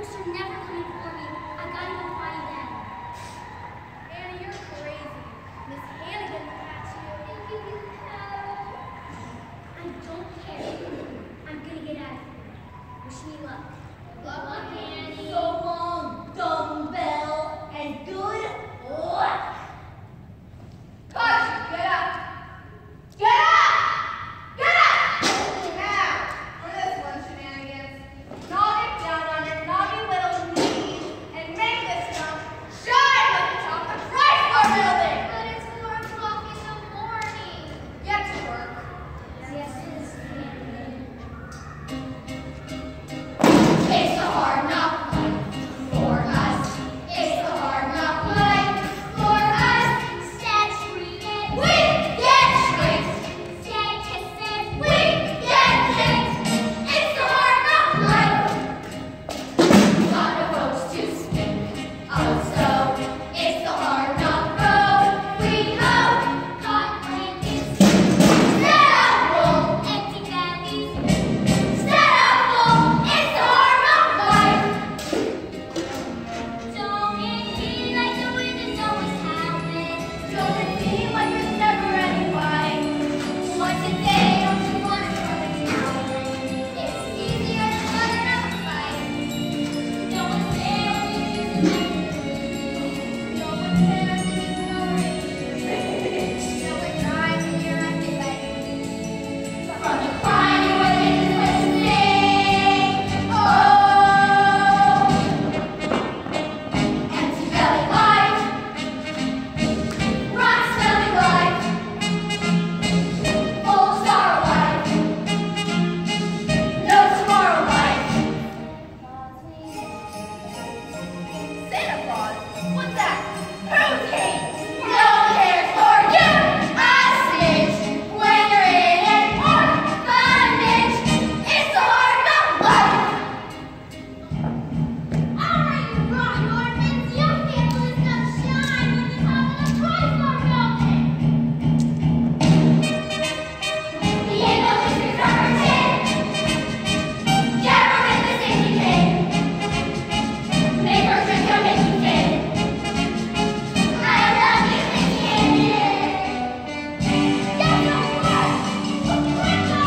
Books are never coming for me. I gotta go find them. Anna, you're crazy. Miss Hannigan will catch you and give you hell. I don't care. I'm gonna get out of here. Wish me luck. Good luck, Annie. So long, dumbbell, and good luck. Kaji, get up. Get up! Get up! Now, for this one, shenanigans. Knock it down on your naughty little knees and make this jump shine like the top of the Chrysler building. But it's 4 o'clock in the morning. Get to work. Yes, it is. It's a hard knock life for us. It's a hard knock life for us. Saturated. We get straight. Sad kisses. We get kicked. It's a hard knock life. Got no folks to speak of, so it's the hard knock road we go. Caught blankets. Stand up, roll. Empty valleys. Stand up, roll. It's the hard knock life. Don't it feel like the wind is always howling? Don't it seem like there's never any fight? Once a day, don't you want to throw it down? It's easier to run another fight. No one's there when you use the No one cares if you worry. No one cries when you're at midnight. From the crying where they just listening. Oh, empty belly life, rock smelling life, full of sorrow life, no tomorrow life. Santa Claus? What's that? Who's he? No one cares for you, I snitch. When you're in an orphanage, it's a hard knock life. Alright, you rotten orphans, your family is gonna shine when you come to the Chrysler building. The angel districts are our chin. Jabber with the safety pin. Make her drink or make you kid. I love you, Miss Canyon. Get to work! Quick on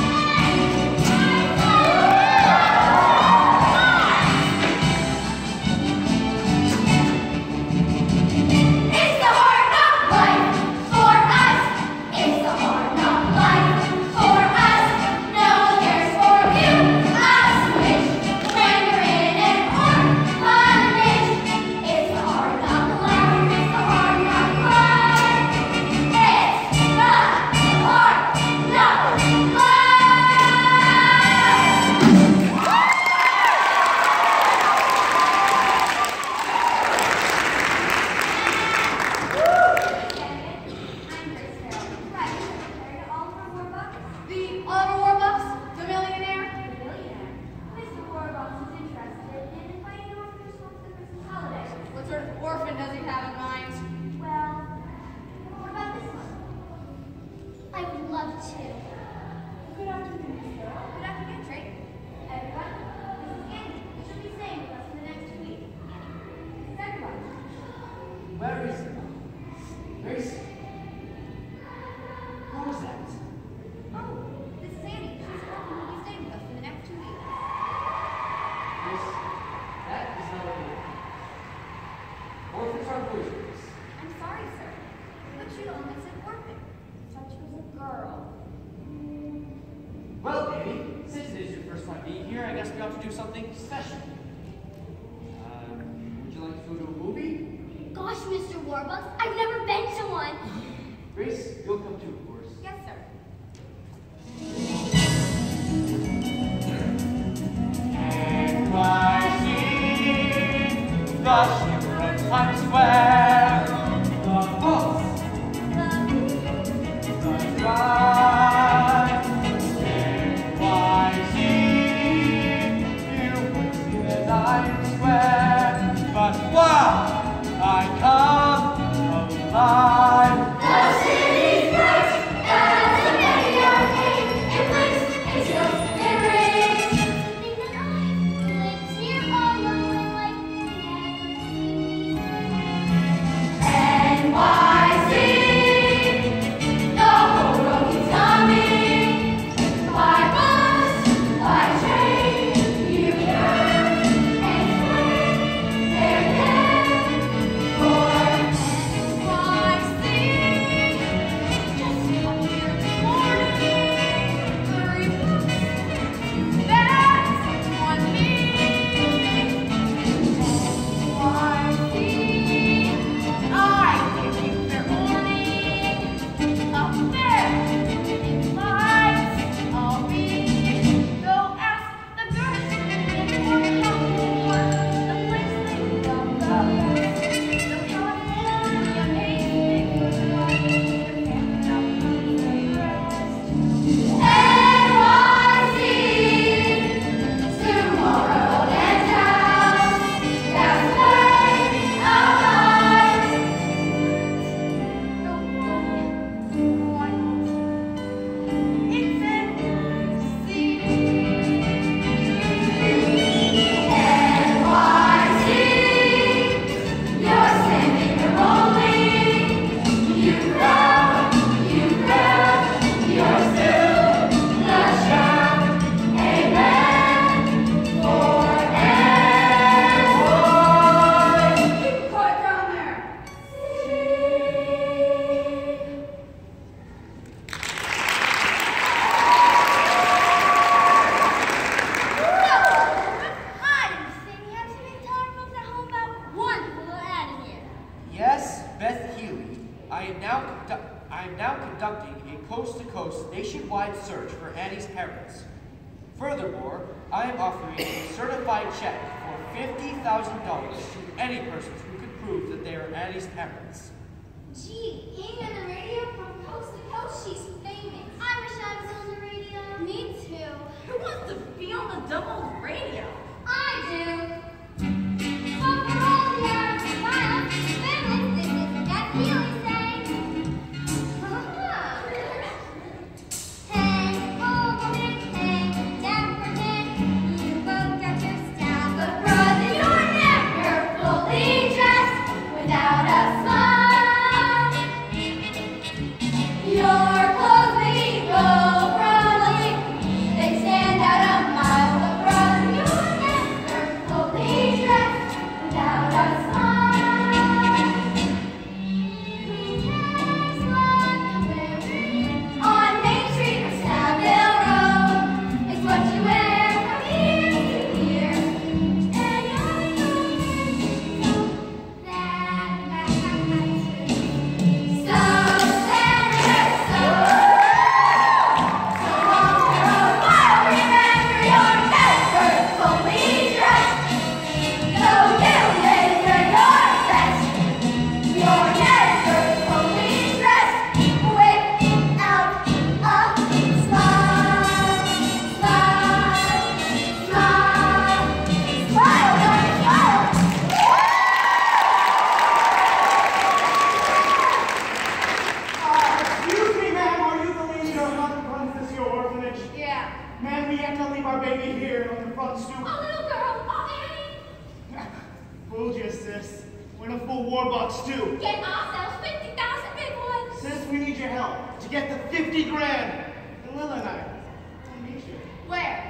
It's the hard knock life for us. It's the hard knock life for us. No one cares for you, I switch. When you're in an orphanage, it's the hard knock life. It's the hard knock life. It's the hard knock The Oliver Warbucks? The millionaire? Mr. Warbucks is interested in inviting you over to his home for the Christmas holiday. What sort of orphan does he have in mind? Well, what about this one? I would love to. Good afternoon, sir. Good afternoon, Trey. Everyone, this is Annie. You should be staying with us for the next 2 weeks. This is everyone. Where is it? Grace? Who was that? Oh, this is Annie. She's the one who will be staying with us for the next 2 weeks. Grace, that is not a word. Orphans are boys. I'm sorry, sir. But you only said orphan. Thought she was a girl. Well, Annie, since it is your first time being here, I guess we ought to do something special. Would you like to go to a movie? Gosh, Mr. Warbucks, I've never been to one. Grace, you'll come too, of course. Yes, sir. NYC, the shimmer of Times Square, the books, the drive. NYC, you would see the Times Square, but wow, I come alive. The city's bright, and the many arcade, it blinks, it tilts, it rings. Something that I've lived here all alone. am now conducting a coast-to-coast nationwide search for Annie's parents. Furthermore, I am offering a certified check for $50,000 to any person who can prove that they are Annie's parents. Gee, being on the radio from coast to coast, she's famous. I wish I was on the radio. Me too. Who wants to be on the dumb old radio? I do. But for all the hours of silence, families, this is that Healy sang. Hang, oh woman, hang, down for hang. You both got your style, but brother, you're never fully dressed without a smile. Your clothes may go from the link, they stand out a mile, but brother, you're never fully dressed without a smile. That's what you wear on Main Street or Saville Road. It's what you wear from here to here, and you're going to know that that's how I do. So Senator, so long to road, I'll remember you're never fully dressed. Though you laser your best, you're never fully dressed without a smile. Smile, smile, smile, darling, smile. Excuse me, ma'am, are you the lady who runs this your orphanage? Yeah. Ma'am, we have to leave our baby here on the front stoop. A little girl, Annie. Fooled you, sis. We're in a full war box, too. Get ourselves 50,000 big ones. Sis, we need your help to get the 50 grand. And Lil and I need you. Where?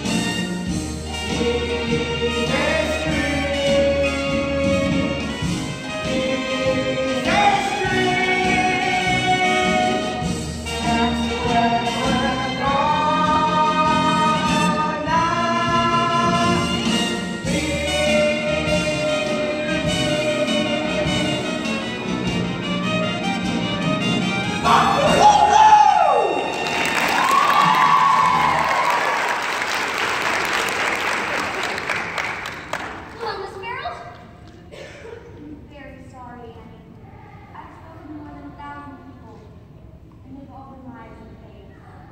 Columbus Girls? I'm very sorry, Annie. I've spoken to more than 1,000 people, and they've all been lies and fakes.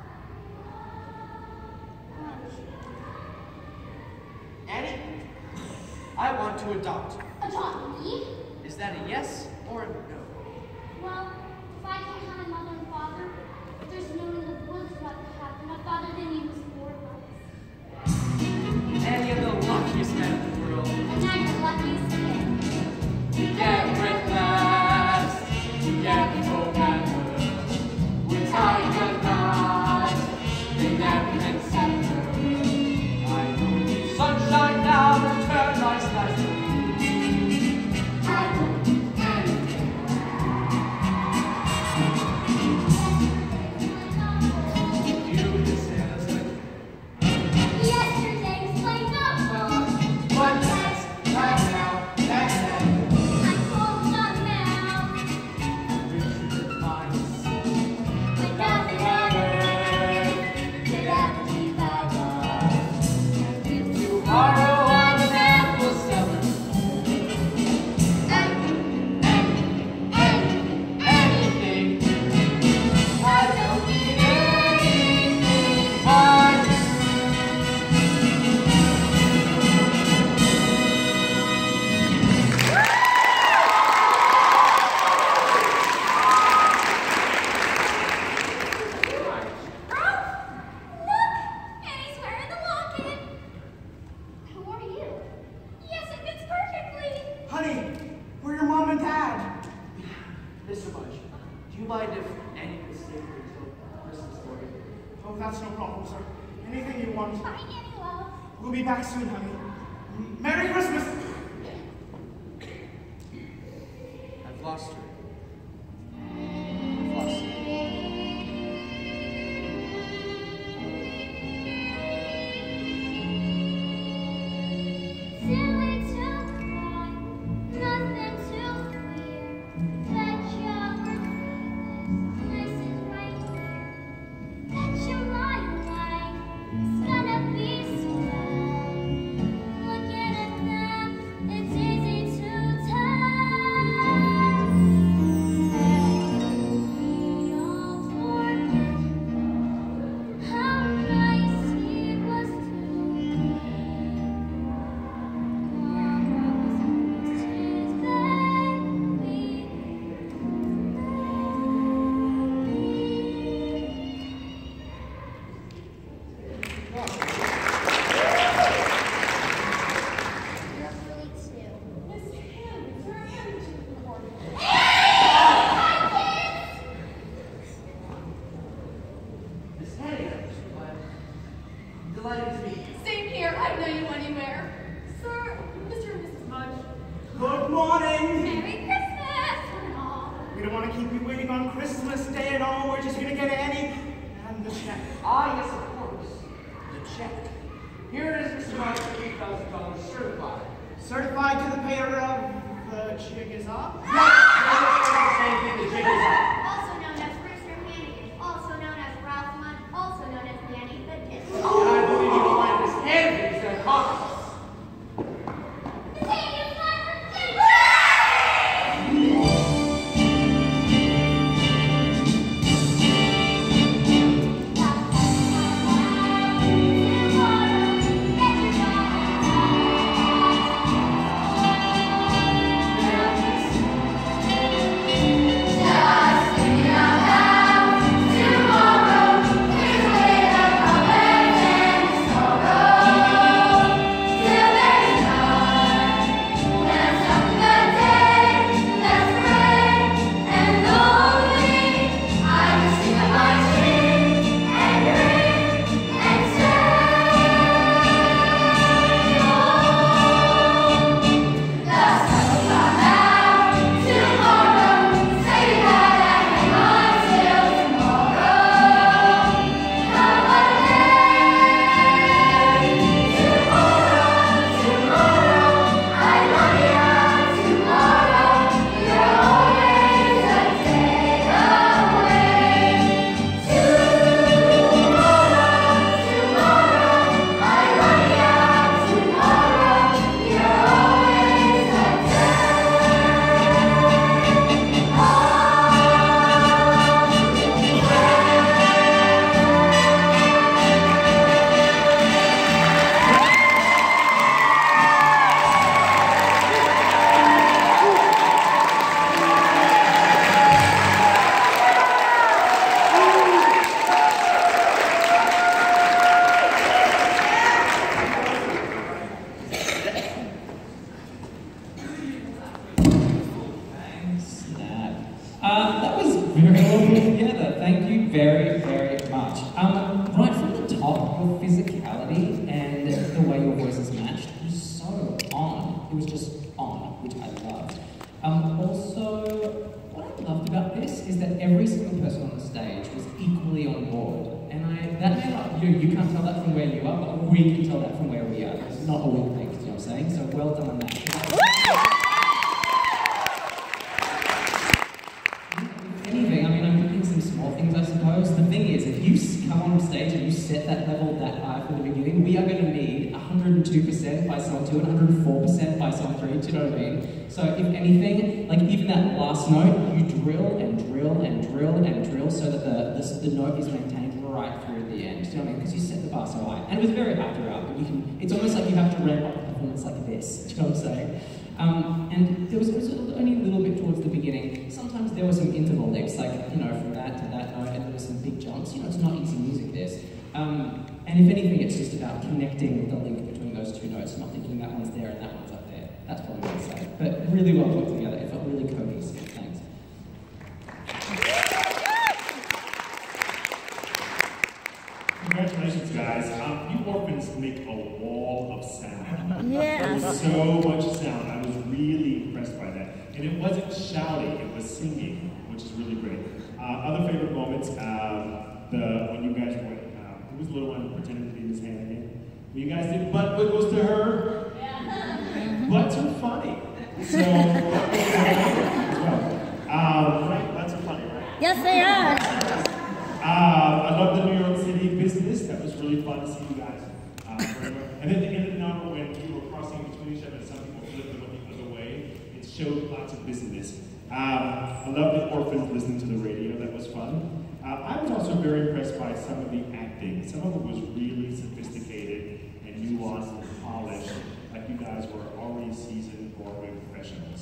Annie, I want to adopt. Adopt me? Is that a yes or a no? Well, if I can't have a mother and father, there's no one in the woods who have to have them. A father than you was born once. Annie, I'm the luckiest man in the world. And I'm the luckiest kid. Get breakfast, get forever. With time and night, they never can center. I don't need sunshine now to turn my slice of I will you to Santa's like, Yesterday's played up. but that's right now, that's it. I'm cold up now. Wish you could find us. But nothing on earth could ever divide us. Tomorrow I'm an apple seller. Anything. I don't need anything but Annie's wearing the locket. Who are you? Yes, it fits perfectly. Honey, we're your mom and dad. Mr. Bunch, do you mind if Annie could stay here until Christmas morning? Oh, that's no problem, sir. Anything you want. Bye, Annie love. We'll be back soon, honey. Merry Christmas! I've lost her. I've lost her. Silly to cry, nothing to fear. Let your morning. Merry Christmas, one and all. We don't want to keep you waiting on Christmas Day at all. We're just going to get Annie and the check. Ah, yes, of course. The check. Here it is, Mr. Mike, $3,000 certified. Certified to the payer of the jig is up. Same thing, the jig is up. Also known as Rooster Hannigan, also known as Ralph Munn, also known as Nanny the Disc. And I believe you'll find this handy instead of coffee. That was very well put together. Thank you very, very much. Right from the top, your physicality and the way your voices matched was so on. It was just on, which I loved. Also, what I loved about this is that every single person on the stage was equally on board. And that may not, you can't tell that from where you are, but we can tell that from where we are. It's not a weak link, you know what I'm saying? So well done on that. Anything, I mean, I'm picking some small things, I suppose. The thing is, if you come on stage and you set that level that high from the beginning, we are going to need 102% by song 2 and 104% by song 3, do you know what I mean? So if anything, like even that last note, you drill and drill and drill and drill so that the note is maintained right through the end, do you know what I mean? Because you set the bar so high. And it was very hard throughout, but it's almost like you have to ramp up the performance like this, do you know what I'm saying? And there was only a little bit towards the beginning. Sometimes there were some interval licks, like, you know, from that to that note, and there were some big jumps. You know, it's not easy music, this. And if anything, it's just about connecting the link between those two notes, not thinking that one's there and that one's up there. That's probably what I'd say. But really well put together. It felt really cohesive. Thanks. Congratulations, guys. You orphans make a wall of sound. Yes. There was so much sound. I was really impressed by that. And it wasn't shouting, it was singing, which is really great. Other favorite moments, when you guys went, who was the little one pretending to be Miss Hannigan? When you guys did butt wiggles to her. Yeah. Butts are funny. So, as well. Right? Butts are funny, right? Yes, they are. I love the New York City business. That was really fun to see you guys. And then the end of the number, when you were crossing between each other, some people flipped and went the other way. It showed lots of business. I love the orphans listening to the radio. That was fun. I was also very impressed by some of the acting. Some of it was really sophisticated and nuanced and polished, like you guys were already seasoned Broadway professionals.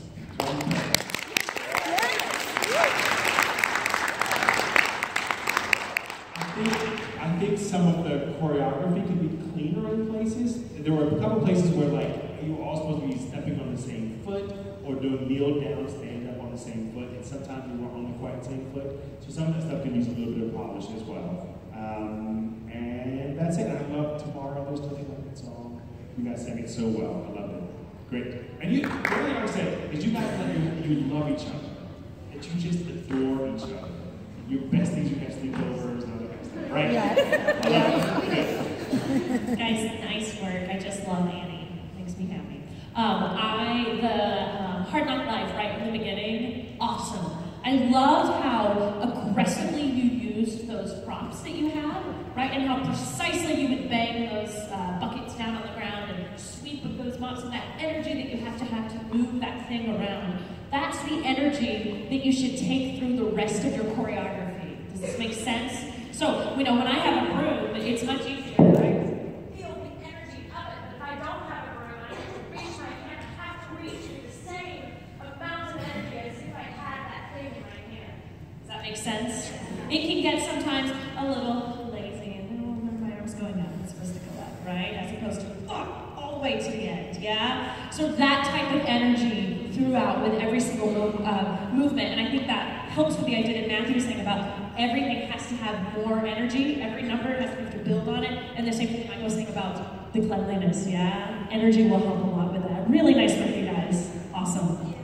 I think some of the choreography could be cleaner in places. There were a couple places where, like, you were all supposed to be stepping on the same foot or doing kneel down, stand up on the same foot, and sometimes you weren't on the quite same foot. So some of that stuff could use a little bit of polish as well. And that's it. I love Tomorrow. There's nothing like that song. You guys sang it so well. I loved it. Great. And you, the other thing I would say is you guys you love each other. That you just adore each other. You're besties, you have sleepovers and all that kind of stuff, right? Yes. Guys, nice work. I just love Annie. Makes me happy. The Hard Knock Life, right from the beginning, awesome. I loved how aggressively you used those props that you had, right? And how precisely you would bang those buckets down on the ground and sweep with those mops and that energy that you have to move that thing around. That's the energy that you should take through the rest of your choreography. Does this make sense? So, when I have a broom, it's much easier, right? Feel the energy of it. If I don't have a broom, I have to reach my hand, I have to reach with the same amount of energy as if I had that thing in my hand. Does that make sense? It can get sometimes a little lazy, and then my arm's going up, it's supposed to go up, right? As opposed to all the way to the end, yeah? So that type of energy throughout with every single movement, and I think that helps with the idea that Matthew was saying about everything has to have more energy, every number has to build on it, and the same thing Michael was saying about the cleanliness, yeah? Energy will help a lot with that. Really nice work, you guys. Awesome.